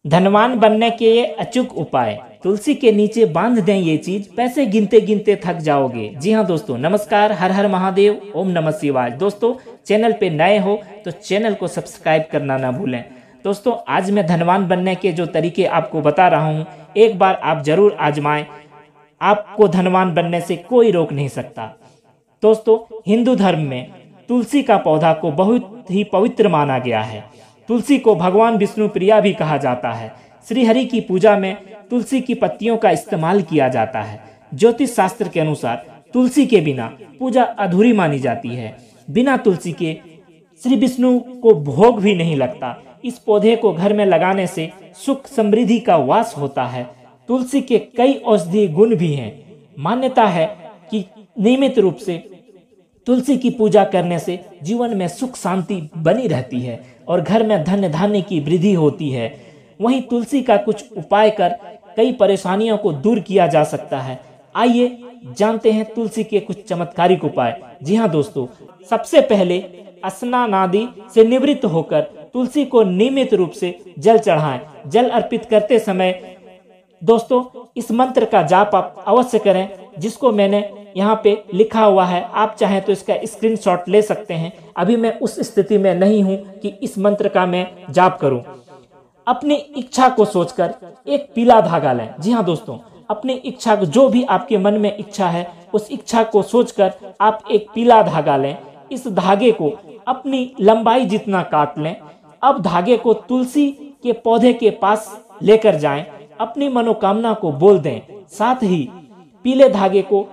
धनवान बनने के ये अचूक उपाय। तुलसी के नीचे बांध दें ये चीज, पैसे गिनते गिनते थक जाओगे। जी हाँ दोस्तों, नमस्कार, हर हर महादेव, ओम नमः शिवाय। दोस्तों, चैनल पे नए हो तो चैनल को सब्सक्राइब करना ना भूलें। दोस्तों, आज मैं धनवान बनने के जो तरीके आपको बता रहा हूँ, एक बार आप जरूर आजमाएं। आपको धनवान बनने से कोई रोक नहीं सकता। दोस्तों, हिंदू धर्म में तुलसी का पौधा को बहुत ही पवित्र माना गया है। तुलसी को भगवान विष्णु प्रिया भी कहा जाता है। श्री हरि की पूजा में तुलसी की पत्तियों का इस्तेमाल किया जाता है। ज्योतिष शास्त्र के अनुसार तुलसी के बिना पूजा अधूरी मानी जाती है। बिना तुलसी के श्री विष्णु को भोग भी नहीं लगता। इस पौधे को घर में लगाने से सुख समृद्धि का वास होता है। तुलसी के कई औषधीय गुण भी हैं। मान्यता है कि नियमित रूप से तुलसी की पूजा करने से जीवन में सुख शांति बनी रहती है और घर में धन धान्य की वृद्धि होती है। वहीं तुलसी का कुछ उपाय कर कई परेशानियों को दूर किया जा सकता है। आइए जानते हैं तुलसी के कुछ चमत्कारिक उपाय। जी हाँ दोस्तों, सबसे पहले स्नान आदि से निवृत्त होकर तुलसी को नियमित रूप से जल चढ़ाएं। जल अर्पित करते समय दोस्तों, इस मंत्र का जाप आप अवश्य करें, जिसको मैंने यहाँ पे लिखा हुआ है। आप चाहें तो इसका स्क्रीनशॉट ले सकते हैं। अभी मैं उस स्थिति में नहीं हूँ कि इस मंत्र का मैं जाप करूं। अपनी इच्छा को सोचकर एक पीला धागा लें। जी हाँ दोस्तों, अपनी इच्छा, जो भी आपके मन में इच्छा है, उस इच्छा को सोचकर आप एक पीला धागा लें। इस धागे को अपनी लंबाई जितना काट लें। अब धागे को तुलसी के पौधे के पास लेकर जाएं। अपनी मनोकामना को बोल दें। साथ ही पीले धागे को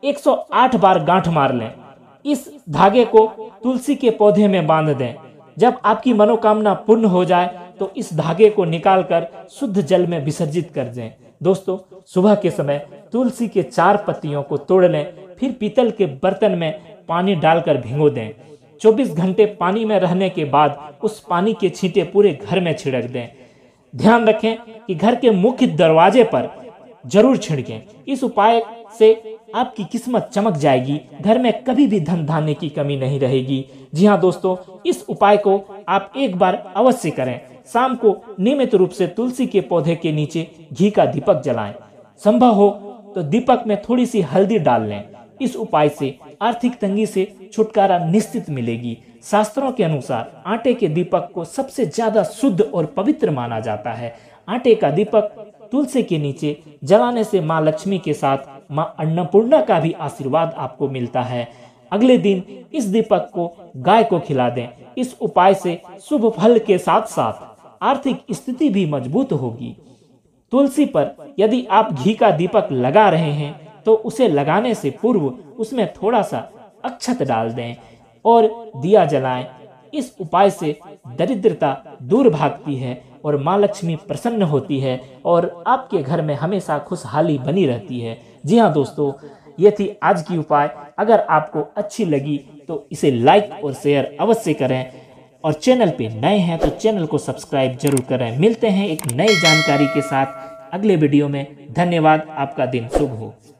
108 बार गांठ मार लें। इस धागे को तुलसी के पौधे में बांध दें। जब आपकी मनोकामना पूर्ण हो जाए तो इस धागे को निकालकर शुद्ध जल में विसर्जित कर दें। दोस्तों, सुबह के समय तुलसी के 4 पत्तियों को तोड़ लें, फिर पीतल के बर्तन में पानी डालकर भिगो दें। 24 घंटे पानी में रहने के बाद उस पानी के छींटे पूरे घर में छिड़क दें। ध्यान रखें कि घर के मुख्य दरवाजे पर जरूर छिड़कें। इस उपाय से आपकी किस्मत चमक जाएगी। घर में कभी भी धन धान्य की कमी नहीं रहेगी। जी हाँ दोस्तों, इस उपाय को आप एक बार अवश्य करें। शाम को नियमित रूप से तुलसी के पौधे के नीचे घी का दीपक जलाएं। संभव हो तो दीपक में थोड़ी सी हल्दी डाल लें। इस उपाय से आर्थिक तंगी से छुटकारा निश्चित मिलेगी। शास्त्रों के अनुसार आटे के दीपक को सबसे ज्यादा शुद्ध और पवित्र माना जाता है। आटे का दीपक तुलसी के नीचे जलाने से माँ लक्ष्मी के साथ माँ अन्नपूर्णा का भी आशीर्वाद आपको मिलता है। अगले दिन इस दीपक को गाय को खिला दें। इस उपाय से शुभ फल के साथ साथ आर्थिक स्थिति भी मजबूत होगी। तुलसी पर यदि आप घी का दीपक लगा रहे हैं तो उसे लगाने से पूर्व उसमें थोड़ा सा अक्षत डाल दें और दिया जलाएं। इस उपाय से दरिद्रता दूर भागती है और माँ लक्ष्मी प्रसन्न होती है और आपके घर में हमेशा खुशहाली बनी रहती है। जी हाँ दोस्तों, ये थी आज की उपाय। अगर आपको अच्छी लगी तो इसे लाइक और शेयर अवश्य करें और चैनल पे नए हैं तो चैनल को सब्सक्राइब जरूर करें। मिलते हैं एक नई जानकारी के साथ अगले वीडियो में। धन्यवाद। आपका दिन शुभ हो।